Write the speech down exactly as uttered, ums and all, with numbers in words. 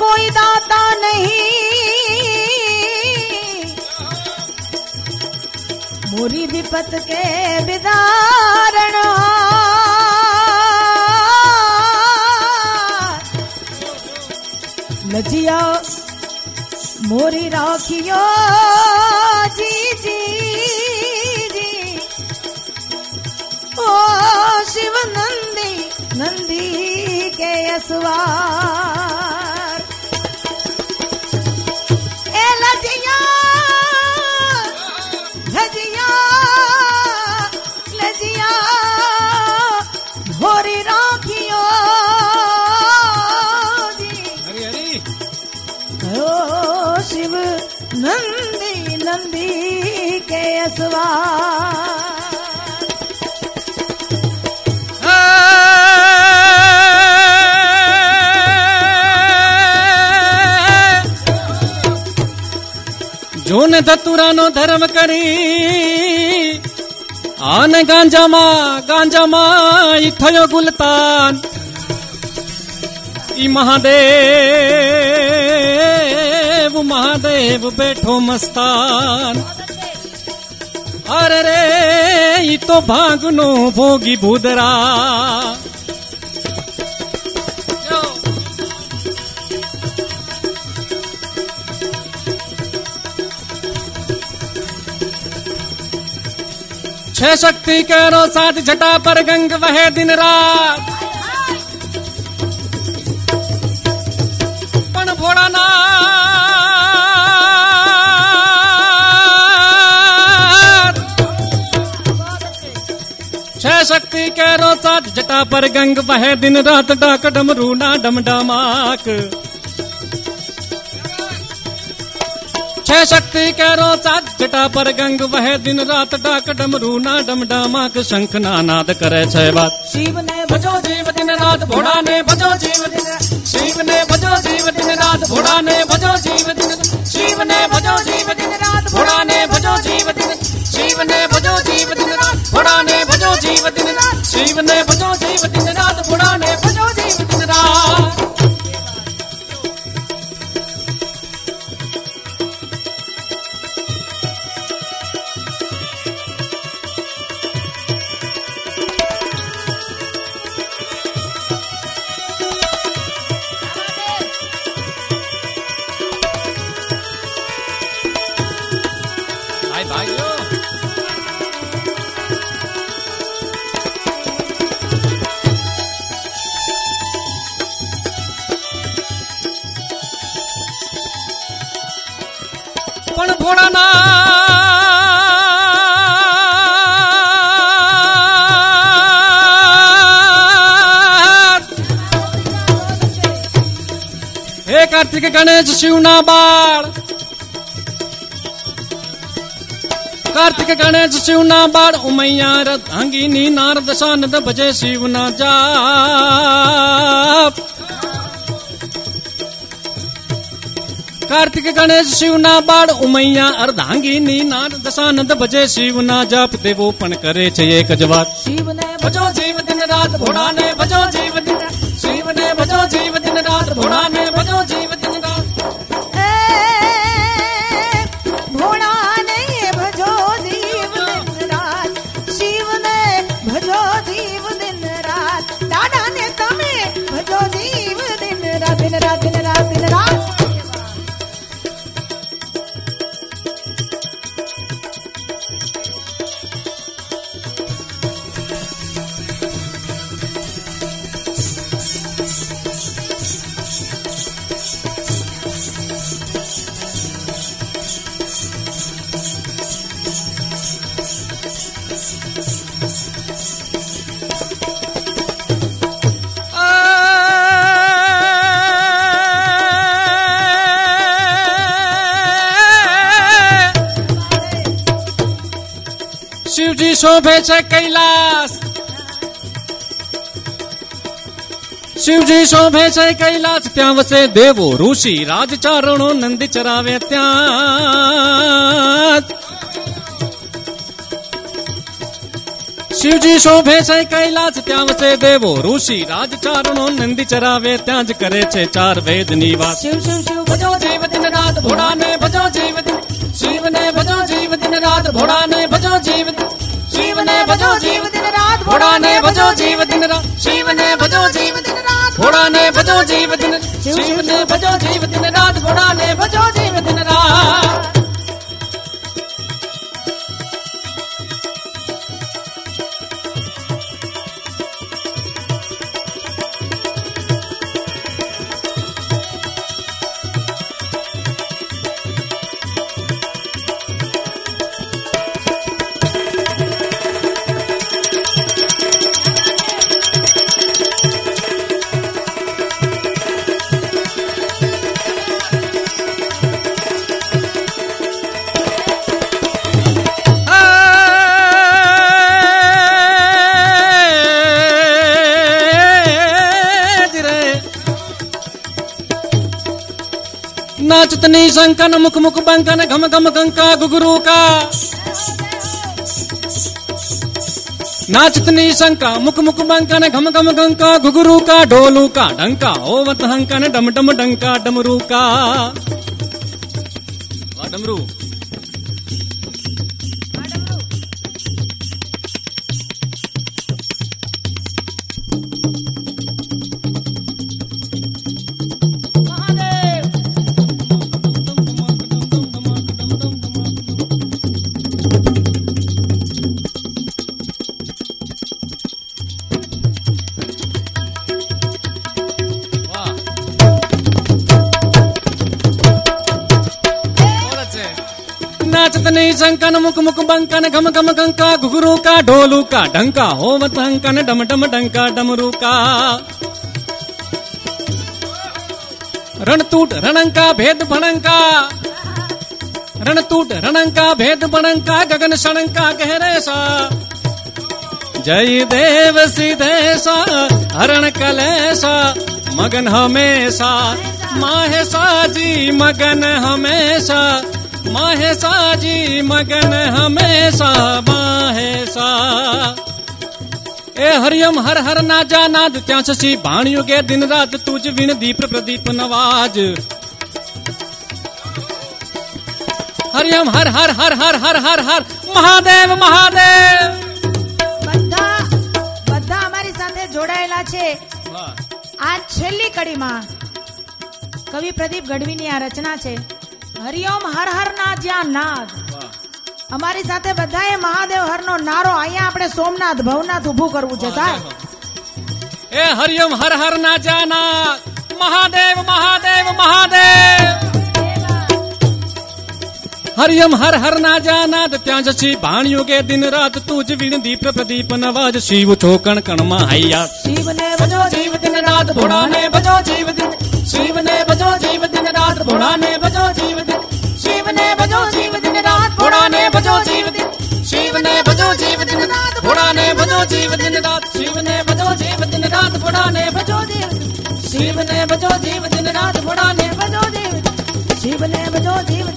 कोई दाता नहीं, मोरी विपत के विदारण। लजिया मोरी राखियो जी जी जी, ओ शिव नंदी नंदी के असवार। ए लजिया लजिया लजिया मोरी राखियो जी, हरी हरी ओ शिव नंदी नंदी के असवार। जोन धतुरानो धर्म करी आन गांजा मा गांजा मा इथयो गुलतान। ई महादेव महादेव बैठो मस्तान। अरे रे ई तो भागनो भोगी भूदरा। छह शक्ति करो साथ जटा पर गंग वहे दिन रात। पण भोलानाथ छह शक्ति करो साथ जटा पर गंग वहे दिन रात। डाक डमरू ना डमडमाक छह शक्ति करो साथ जटा पर गंग वह दिन रात। डाक डमरू ना डमडमाक शंख नाद करे छह बात। शिव ने भजो जीव दिन रात भोला ने भजो जीव दिन। शिव ने भजो जीव दिन रात भोला ने भजो जीव दिन। शिव ने भजो जीव दिन रात भोला ने भजो जीव दिन। शिव ने भजो जीव दिन रात भोला ने भजो जीव दिन। शिव ने भजो जीव दिन रात भोला ने भजो जीव दिन रात। भाइयों पण भोलानाथ हे कार्तिक गणेश शिवना बाळ। कार्तिक गणेश शिवना बाळ उमैया रधांगिनी नारद शानद भजे शिवना जाप। कार्तिक गणेश शिवना बाळ उमैया अर्धांगिनी नारद शानद भजे शिवना जाप। देवो पण करे छे एक जवाब। शिव ने भजो जीव दिन रात भोला ने भजो जीव दिन। शिव ने भजो जीव दिन रात भोला ने भजो जीव दिन रात। भोला ने भजो जीव दिन रात। शिव ने भजो जीव दिन रात। दादा ने तमे भजो जीव दिन रात दिन रात दिन रात दिन रात। शिवजी शोभे छे कैलाश। शिवजी शोभे छे कैलाश त्या वसे देवो ऋषि राजचारणो नंदी चरावे त्या। शिव जी शोभे છે કૈલાસ ત્યાં વસે દેવો ઋષિ રાજ ચારણો નંદી ચરાવે ત્યાં જ કરે છે ચાર વેદ નિવાસ શિવ શિવ શિવ ભજો જીવ દિન રાત ભોળાને ભજો જીવ દિન શિવને ભજો જીવ દિન રાત ભોળાને ભજો જીવ દિન શિવને ભજો જીવ દિન રાત ભોળાને ભજો જીવ દિન રાત શિવને ભજો જીવ દિન રાત ભોળાને ભજો જીવ દિન શિવને ભજો જીવ દિન રાત ભોળાને ભજો જીવ દિન રાત नाचतनी शंकन मुख मुख बंकन घम घम गंका गुगरू का नाचतनी शंका मुख मुख बंकन घम घम गंका गुगरू का ढोलू का डंका ओवत हंकन डम डम डंका डमरू का डमरू नाचतनी शंकन मुख मुख बंकन घम घम गंका घुघरू का ढोलू का डंका होवत हंकन डम डम डंका डमरू का रणतूट रणंका भेद भणंका रणतूट रणंका भेद भणंका गगन शणंका गहरे सा जय देव सिद्धेसा हरण कलेसा मगन हमेशा माहेसा जी मगन हमेशा माहेसा जी मगन हमेशा माहेसा ए हरियम हर हर नाजा नाद त्या शशि भाणियो गे दिन रात तुझ विण दीप प्रदीप नवाज हरियम हर हर हर हर हर हर हर महादेव महादेव બધા બધા અમારી સાથે જોડાયેલા છે આ છેલ્લી કડીમાં કવિ પ્રદીપ ગઢવીની આ રચના છે હરિઓમ હર હર ના જ્યાં નાદ અમારી સાથે બધાએ મહાદેવ હરનો નારો અહીંયા આપણે સોમનાથ ભવનાથ ઊભું કરવું છે સાહેબ એ હરિઓમ હર હર ના જ્યાં નાદ महादेव महादेव महादेव हरियम हर हर ना जानाद त्या जशी भाणियो गे दिन रात तुझ विण दीप प्रदीप नवाज शिव छोकण कण मा हैया शिव ने भजो जीव दिन रात भोड़ा ने भजो जीव दिन शिव ने भजो जीव दिन रात भोड़ा ने भजो जीव दिन शिव ने भजो जीव दिन रात भोड़ा ने भजो जीव दिन शिव ने भजो जीव दिन रात भोड़ा ने भजो जीव दिन रात शिव ने भजो जीव दिन रात भोड़ा ने भजो जीव शिव ने भजो जीव दिन रात भोड़ा ने भजो जीव शिव ने भजो जीव